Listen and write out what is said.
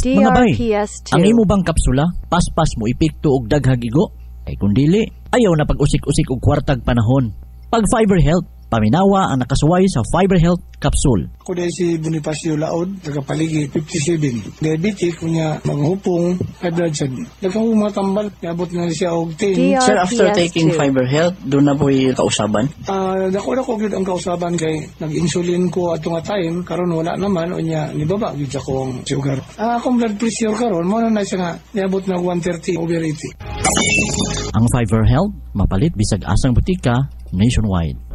DRPS 2. Ang imo bang kapsula, paspas mo ipikto og daghag igo? Ay kung dili, ayaw na pag-usik-usik og kwartag panahon. Pag Fiber Health, paminawa ang nakasuway sa Fiber Health Capsule. Ako dahil si Bonifacio Laod, tagapaligi, 57. Diabetic, kunya maghupong, high blood siya. Nagkang matambal, nabot na siya og 10. Sir, after taking Fiber Health, doon na po'y kausaban? Dako yun ang kausaban kay nag-insulin ko ato nga time, karon wala naman, o niya, nibaba, gid ako ang sugar. Akong blood pressure karon, mo na siya nga, nabot na 130 over 80. Ang Fiber Health, mapalit bisag asang butika nationwide.